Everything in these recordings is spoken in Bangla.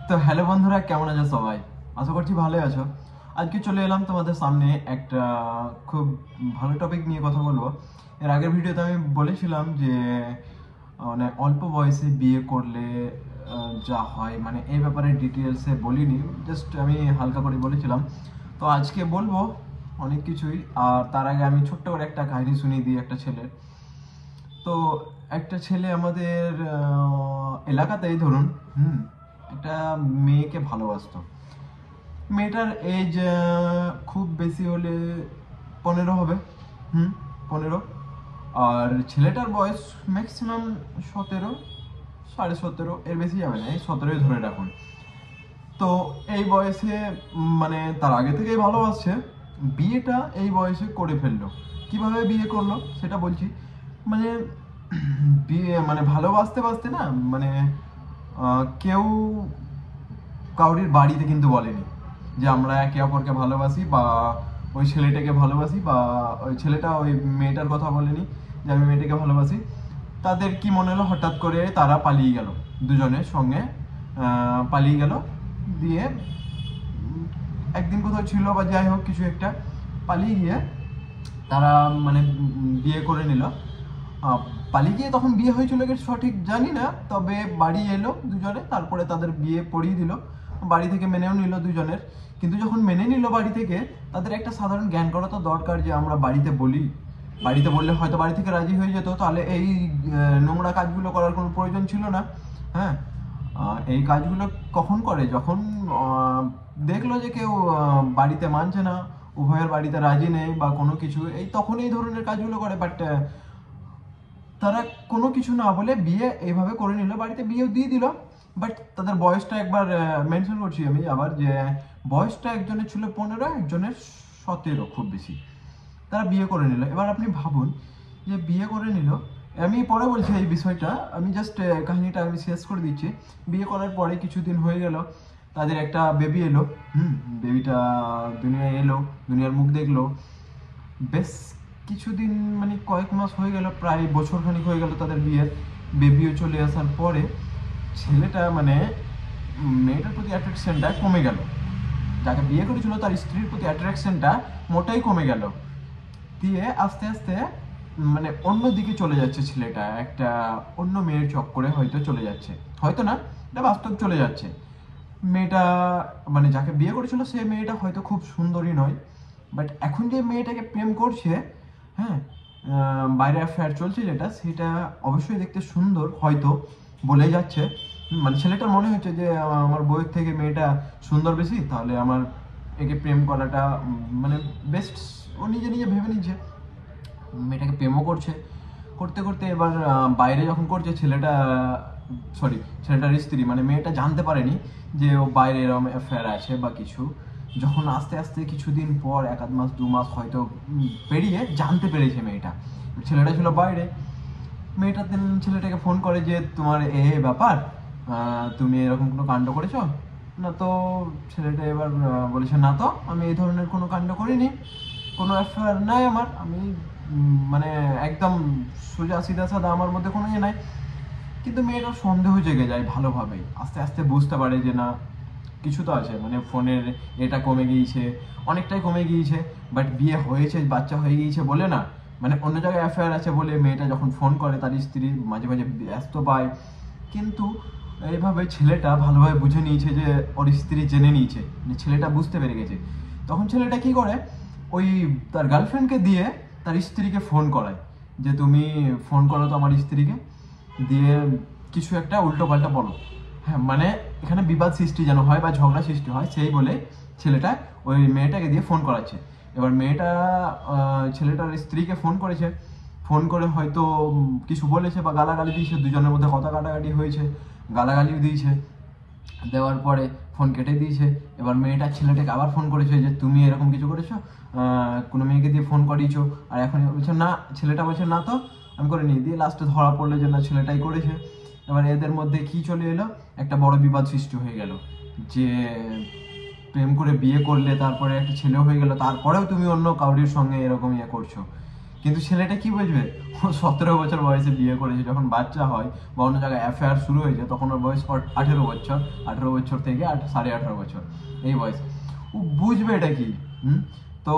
তো হ্যালো বন্ধুরা, কেমন আছো সবাই? আশা করছি ভালোই আছো। আজকে চলে এলাম তোমাদের সামনে একটা খুব ভালো টপিক নিয়ে কথা বলবো। এর আগের ভিডিওতে আমি বলেছিলাম যে মানে অল্প বয়সে বিয়ে করলে যা হয়, মানে এই ব্যাপারে ডিটেলসে বলিনি, জাস্ট আমি হালকা করে বলেছিলাম। তো আজকে বলবো অনেক কিছুই। আর তার আগে আমি ছোট্ট করে একটা কাহিনী শুনিয়ে দিই একটা ছেলের। তো একটা ছেলে আমাদের এলাকাতেই ধরুন, হুম, একটা মেয়েকে ভালোবাসতো। মেয়েটার এজ খুব বেশি হলে 15 হবে। হুম, 15। আর ছেলেটার বয়স ম্যাক্সিমাম 17, 17.5, এর বেশি যাবে না, এই 17ই ধরে রাখুন। তো এই বয়সে মানে তার আগে থেকেই ভালোবাসছে, বিয়েটা এই বয়সে করে ফেললো। কিভাবে বিয়ে করলো সেটা বলছি। মানে বিয়ে মানে ভালোবাসতে বাসতে না, মানে কেউ কাউরির বাড়িতে কিন্তু বলেনি যে আমরা একে অপরকে ভালোবাসি, বা ওই ছেলেটাকে ভালোবাসি, বা ওই ছেলেটা ওই মেয়েটার কথা বলেনি যে আমি মেয়েটাকে ভালোবাসি। তাদের কি মনে হলো, হঠাৎ করে তারা পালিয়ে গেল, দুজনের সঙ্গে পালিয়ে গেল। দিয়ে একদিন কোথাও ছিল বা যাই হোক কিছু একটা, পালিয়ে গিয়ে তারা মানে বিয়ে করে নিল। আহ, পালিয়ে গিয়ে তখন বিয়ে হয়েছিল কি সঠিক জানি না, তবে বাড়ি এলো দুজনে, তারপরে তাদের বিয়ে পড়িয়ে দিল। বাড়ি থেকে মেনেও নিল দুজনের। কিন্তু যখন মেনে নিল বাড়ি থেকে, তাদের একটা সাধারণ জ্ঞান করা তো দরকার যে আমরা বাড়িতে বলি। বাড়িতে বললে হয়তো বাড়ি থেকে রাজি হয়ে যেত, তাহলে এই নোংরা কাজগুলো করার কোনো প্রয়োজন ছিল না। হ্যাঁ, এই কাজগুলো কখন করে, যখন দেখলো যে কেউ বাড়িতে মানছে না, উভয়ের বাড়িতে রাজি নেই বা কোনো কিছু, এই তখন এই ধরনের কাজগুলো করে। বাট তারা কোনো কিছু না বলে বিয়ে এইভাবে করে নিল, বাড়িতে বিয়েও দিয়ে দিল। বাট তাদের বয়সটা একবার মেনশন করছি আমি আবার, যে বয়সটা একজনের ছিল 15, একজনের 17 খুব বেশি। তারা বিয়ে করে নিল। এবার আপনি ভাবুন যে বিয়ে করে নিল, আমি পরে বলছি এই বিষয়টা, আমি জাস্ট কাহিনীটা আমি শেষ করে দিচ্ছি। বিয়ে করার পরে কিছুদিন হয়ে গেল, তাদের একটা বেবি এলো। বেবিটা দুনিয়ায় এলো, দুনিয়ার মুখ দেখলো। বেশ কিছুদিন মানে কয়েক মাস হয়ে গেল, প্রায় বছরখানিক হয়ে গেল তাদের বিয়ের। বেবিও চলে আসার পরে ছেলেটা মানে মেয়েটার প্রতি অ্যাট্রাকশনটা কমে গেল। যাকে বিয়ে করেছিল তার স্ত্রীর প্রতি অ্যাট্রাকশনটা মোটাই কমে গেল। দিয়ে আস্তে আস্তে মানে অন্য দিকে চলে যাচ্ছে ছেলেটা, একটা অন্য মেয়ের চক্করে হয়তো চলে যাচ্ছে, হয়তো না, এটা বাস্তব চলে যাচ্ছে। মেয়েটা মানে যাকে বিয়ে করেছিল সে মেয়েটা হয়তো খুব সুন্দরী নয়, বাট এখন যে মেয়েটাকে প্রেম করছে, হ্যাঁ, বাইরে অ্যাফেয়ার চলছে যেটা, সেটা অবশ্যই দেখতে সুন্দর হয়তো, বলে যাচ্ছে। মানে ছেলেটার মনে হচ্ছে যে আমার বউয়ের থেকে মেয়েটা সুন্দর বেশি, তাহলে আমার একে প্রেম করাটা মানে বেস্ট। ও নিজে নিজে ভেবে নিচ্ছে, মেয়েটাকে প্রেমও করছে। করতে করতে এবার বাইরে যখন করছে ছেলেটা, সরি, ছেলেটার স্ত্রী মানে মেয়েটা জানতে পারেনি যে ও বাইরে এরকম অ্যাফেয়ার আছে বা কিছু। যখন আস্তে আস্তে কিছুদিন পর, এক আধ মাস 2 মাস হয়তো পেরিয়ে জানতে পেরেছে মেয়েটা, ছেলেটা ছিল বাইরে। মেয়েটা দিন ছেলেটাকে ফোন করে যে তোমার ব্যাপার, তুমি এরকম কোনো কাণ্ড করেছো না তো? ছেলেটা এবার বলেছে না তো, আমি এই ধরনের কোনো কাণ্ড করিনি, কোনো অ্যাফেয়ার নাই আমার, আমি মানে একদম সোজা সিধা সাদা, আমার মধ্যে কোনো ইয়ে নাই। কিন্তু মেয়েটার সন্দেহ জেগে যায় ভালোভাবেই, আস্তে আস্তে বুঝতে পারে যে না, কিছু তো আছে, মানে ফোনের এটা কমে গিয়েছে, অনেকটাই কমে গিয়েছে। বাট বিয়ে হয়েছে, বাচ্চা হয়ে গিয়েছে বলে না, মানে অন্য জায়গায় অ্যাফেয়ার আছে বলে মেয়েটা যখন ফোন করে তার স্ত্রী মাঝে মাঝে ব্যস্ত পায়। কিন্তু এইভাবে ছেলেটা ভালোভাবে বুঝে নিয়েছে যে ওর স্ত্রী জেনে নিয়েছে, মানে ছেলেটা বুঝতে পেরে গেছে। তখন ছেলেটা কি করে, ওই তার গার্লফ্রেন্ডকে দিয়ে তার স্ত্রীকে ফোন করায় যে তুমি ফোন করো তো আমার স্ত্রীকে, দিয়ে কিছু একটা উল্টো পাল্টা বলো। হ্যাঁ, মানে এখানে বিবাদ সৃষ্টি যেন হয় বা ঝগড়া সৃষ্টি হয়, সেই বলে ছেলেটা ওই মেয়েটাকে দিয়ে ফোন করাচ্ছে। এবার মেয়েটা ছেলেটার স্ত্রীকে ফোন করেছে, ফোন করে হয়তো কিছু বলেছে বা গালাগালি দিয়েছে, দুজনের মধ্যে কথা কাটাকাটি হয়েছে, গালাগালিও দিয়েছে। দেওয়ার পরে ফোন কেটে দিয়েছে। এবার মেয়েটা ছেলেটাকে আবার ফোন করেছে যে তুমি এরকম কিছু করেছো, কোনো মেয়েকে দিয়ে ফোন করিয়েছো, আর এখন বলছে না, ছেলেটা বলছে না তো আমি করিনি। দিয়ে লাস্টে ধরা পড়লো যে না, ছেলেটাই করেছে। এবার এদের মধ্যে কি চলে এলো, একটা বড় বিবাদ সৃষ্টি হয়ে গেল যে প্রেম করে বিয়ে করলে, তারপরে একটা ছেলে হয়ে গেল, তারপরেও তুমি অন্য কাউরির সঙ্গে এরকম ইয়ে করছো। কিন্তু ছেলেটা কি বুঝবে, ও 17 বছর বয়সে বিয়ে করেছে, যখন বাচ্চা হয় বা অন্য জায়গায় অ্যাফেয়ার শুরু হয়েছে তখন ওর বয়স 18 বছর, 18 বছর থেকে 18.5 বছর এই বয়স। ও বুঝবে এটা কি? তো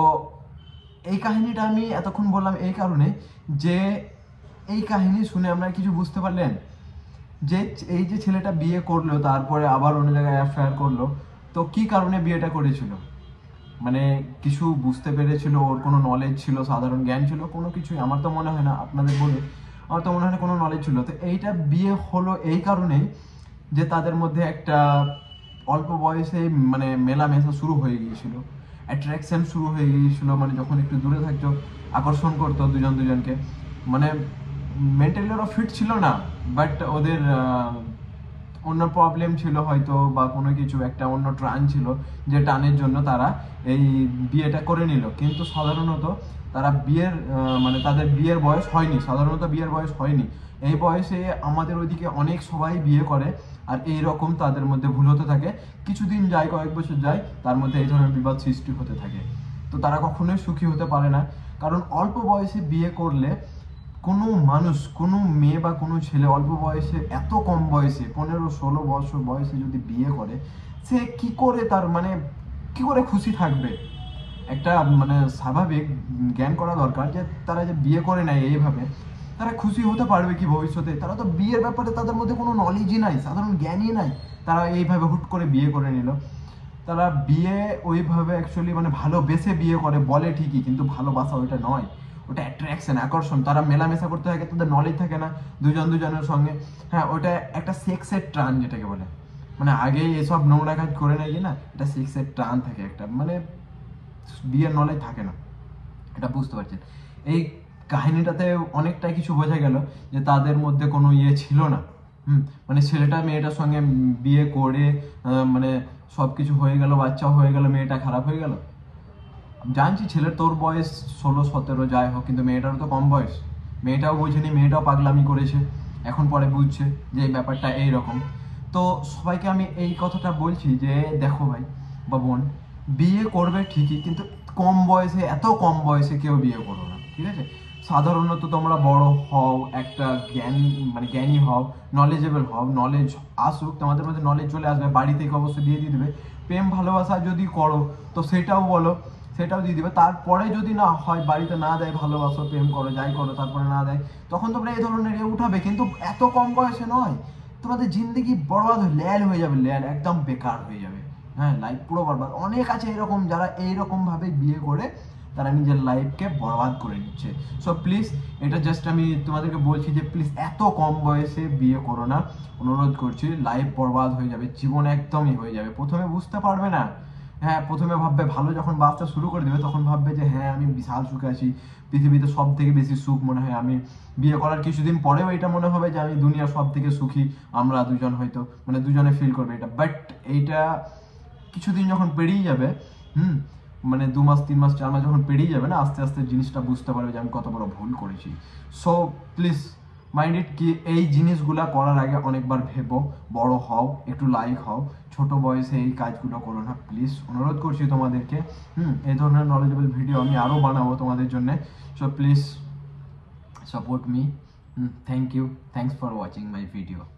এই কাহিনীটা আমি এতক্ষণ বললাম এই কারণে যে এই কাহিনী শুনে আমরা কিছু বুঝতে পারলেন যে এই যে ছেলেটা বিয়ে করলো তারপরে আবার অন্য জায়গায় অ্যাফেয়ার করলো, তো কি কারণে বিয়েটা করেছিল? মানে কিছু বুঝতে পেরেছিল, ওর কোনো নলেজ ছিল, সাধারণ জ্ঞান ছিল, কোনো কিছুই আমার তো মনে হয় না। আপনাদের বলে আমার তো মনে হয় না কোনো নলেজ ছিল। তো এইটা বিয়ে হলো এই কারণেই যে তাদের মধ্যে একটা অল্প বয়সে মানে মেলামেশা শুরু হয়ে গিয়েছিল, অ্যাট্রাকশন শুরু হয়ে গিয়েছিল, মানে যখন একটু দূরে থাকতো আকর্ষণ করতো দুজন দুজনকে। মানে মেন্টালি ওরা ফিট ছিল না, বাট ওদের অন্য প্রবলেম ছিল হয়তো, বা কোনো কিছু একটা অন্য টান ছিল, যে টানের জন্য তারা এই বিয়েটা করে নিল। কিন্তু সাধারণত তারা বিয়ের মানে তাদের বিয়ের বয়স হয়নি, সাধারণত বিয়ের বয়স হয়নি। এই বয়সে আমাদের ওইদিকে অনেক সবাই বিয়ে করে, আর এই রকম তাদের মধ্যে ভুল হতে থাকে। কিছুদিন যায়, কয়েক বছর যায়, তার মধ্যে এই ধরনের বিবাদ সৃষ্টি হতে থাকে। তো তারা কখনোই সুখী হতে পারে না, কারণ অল্প বয়সে বিয়ে করলে কোনো মানুষ, কোনো মেয়ে বা কোনো ছেলে অল্প বয়সে, এত কম বয়সে 15-16 বছর বয়সে যদি বিয়ে করে, সে কি করে তার মানে কি করে খুশি থাকবে? একটা মানে স্বাভাবিক জ্ঞান করা দরকার যে তারা যে বিয়ে করে নেয় এইভাবে, তারা খুশি হতে পারবে কি ভবিষ্যতে? তারা তো বিয়ের ব্যাপারে তাদের মধ্যে কোনো নলেজই নাই, সাধারণ জ্ঞানই নাই, তারা এইভাবে হুট করে বিয়ে করে নিল। তারা বিয়ে ওইভাবে অ্যাকচুয়ালি মানে ভালোবেসে বিয়ে করে বলে ঠিকই, কিন্তু ভালোবাসা ওইটা নয়, ওটা অ্যাট্রাকশন, আকর্ষণ। তারা মেলামেশা করতে থাকে, তাদের নলেজ থাকে না দুজন দুজনের সঙ্গে। হ্যাঁ, ওটা একটা সেক্সের টান যেটাকে বলে, মানে আগে এসব নোংরা কাজ করে নেয় কি না, এটা সেক্সের টান থাকে একটা, মানে বিয়ের নলেজ থাকে না, এটা বুঝতে পারছেন? এই কাহিনীটাতে অনেকটাই কিছু বোঝা গেল যে তাদের মধ্যে কোনো ইয়ে ছিল না। মানে ছেলেটা মেয়েটার সঙ্গে বিয়ে করে মানে সব কিছু হয়ে গেল, বাচ্চা হয়ে গেল, মেয়েটা খারাপ হয়ে গেল। জানছি ছেলের তোর বয়স 16-17 যাই হোক, কিন্তু মেয়েটারও তো কম বয়স। মেয়েটাও বোঝেনি, মেয়েটাও পাগলামি করেছে, এখন পরে বুঝছে যে এই ব্যাপারটা এইরকম। তো সবাইকে আমি এই কথাটা বলছি যে দেখো ভাই বা বোন, বিয়ে করবে ঠিকই, কিন্তু কম বয়সে, এত কম বয়সে কেউ বিয়ে করো না, ঠিক আছে? সাধারণত তোমরা বড় হও, একটা জ্ঞান মানে জ্ঞানী হও, নলেজেবল হও, নলেজ আসুক তোমাদের মধ্যে, নলেজ চলে আসবে, বাড়ি থেকে অবশ্যই দিয়ে দিবে। প্রেম ভালোবাসা যদি করো তো সেটাও বলো, সেটাও দিয়ে দিবে। তারপরে যদি না হয়, বাড়িতে না দেয়, ভালোবাসো, প্রেম করো, যাই করো, তারপরে না দেয়, তখন তোমরা এই ধরনের উঠাবে, কিন্তু এত কম বয়সে নয়। তোমাদের জিন্দগি বরবাদ ল্যাল হয়ে যাবে, ল্যাল একদম বেকার হয়ে যাবে। হ্যাঁ, লাইফ পুরো বরবাদ। অনেক আছে এরকম যারা এইরকম ভাবে বিয়ে করে তারা নিজের লাইফকে বরবাদ করে নিচ্ছে। সো প্লিজ, এটা জাস্ট আমি তোমাদেরকে বলছি যে প্লিজ এত কম বয়সে বিয়ে করো না, অনুরোধ করছি। লাইফ বরবাদ হয়ে যাবে, জীবন একদমই হয়ে যাবে। প্রথমে বুঝতে পারবে না, হ্যাঁ, প্রথমে ভাববে ভালো, যখন বাঁচতে শুরু করে দেবে তখন ভাববে যে হ্যাঁ আমি বিশাল সুখে আছি, পৃথিবীতে সব থেকে বেশি সুখ মনে হয় আমি। বিয়ে করার কিছুদিন পরেও এটা মনে হবে যে আমি দুনিয়ার সব থেকে সুখী, আমরা দুজন হয়তো, মানে দুজনে ফিল করবে এটা। বাট এইটা কিছুদিন যখন পেরিয়ে যাবে, মানে 2 মাস 3 মাস 4 মাস যখন পেরিয়ে যাবে না, আস্তে আস্তে জিনিসটা বুঝতে পারবে যে আমি কত বড় ভুল করেছি। সো প্লিজ মাইন্ড ইট কি এই জিনিসগুলা করার আগে অনেকবার ভেবো, বড় হও, একটু লাইক হও, ছোট বয়সে এই কাজগুলো করো না, প্লিজ অনুরোধ করছি তোমাদেরকে। এই ধরনের নলেজেবল ভিডিও আমি আরও বানাবো তোমাদের জন্য। So please support me. Thank you, thanks for watching my video.